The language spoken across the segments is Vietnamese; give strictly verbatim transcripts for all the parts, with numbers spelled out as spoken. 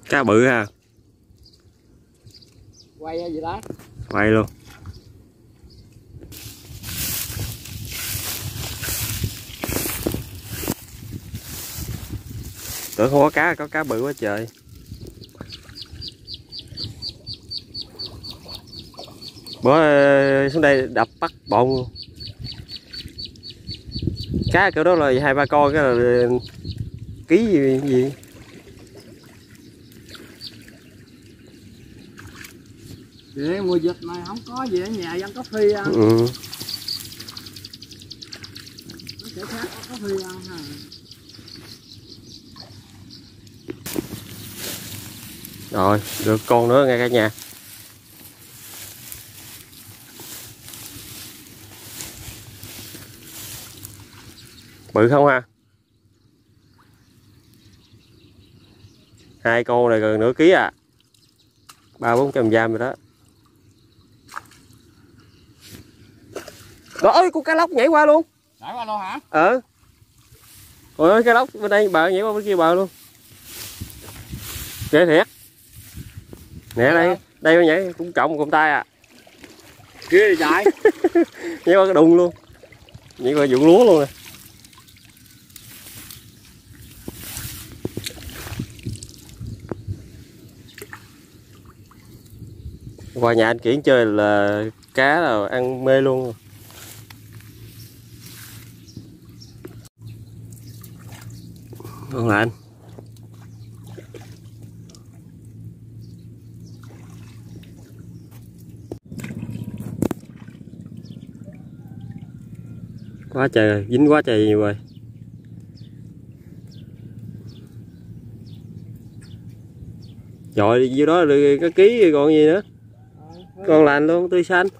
Cá bự ha. Quay hay gì đó? Quay luôn. Tưởng không có cá, có cá bự quá trời. Bữa xuống đây đập bắt bộn luôn. Cá kiểu đó là hai ba con cái là ký gì gì. Để mùa dịch này không có gì ở nhà ăn cà phê ăn. Ừ. Nó sẽ khác có cà phê ăn ha. Rồi, được con nữa nghe cả nhà. Bự không ha? Hai con này gần nửa ký à. Ba bốn trăm gram rồi đó. Đó ơi, con cá lóc nhảy qua luôn. Nhảy qua luôn hả? Ờ. Ôi ơi, cá lóc bên đây bờ nhảy qua bên kia bờ luôn. Ghê thiệt. Nè đây, đây nó nhảy cũng trọng một con tay à. Ghê vậy trời. Nhảy qua cái đùng luôn. Nhảy qua vụ lúa luôn nè. Qua nhà anh Kiển chơi là cá là ăn mê luôn. Ngon lành. Quá trời rồi, dính quá trời nhiều rồi. Rồi dưới đó được cái ký còn gì nữa. Còn lành luôn, tươi xanh.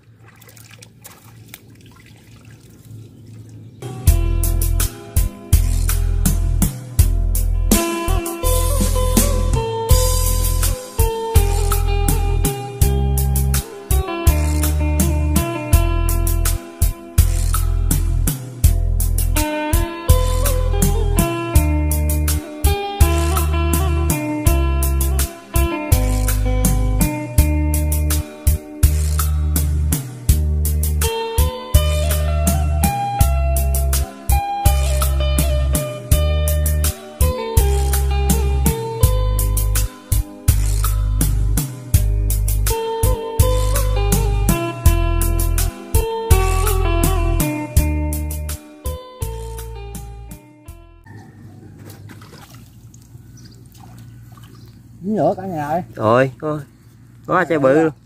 Dính nữa cả nhà ơi. Rồi, thôi. Có chai bự luôn.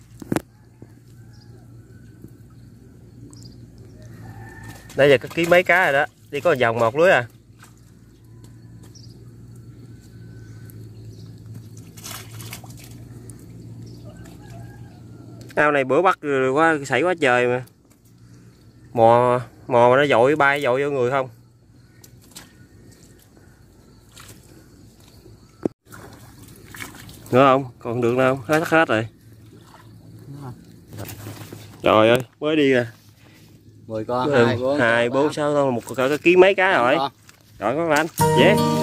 Đây giờ có ký mấy cá rồi đó. Đi có vòng một lưới à. Ao này bữa bắt quá xảy quá trời mà. Mò mò mà nó dội bay dội vô người không. Nữa không? Còn được đâu, hết hết rồi. Trời ơi, mới đi ra. mười con, hai bốn sáu con, một cái ký mấy cá rồi. Rồi con anh. Dễ.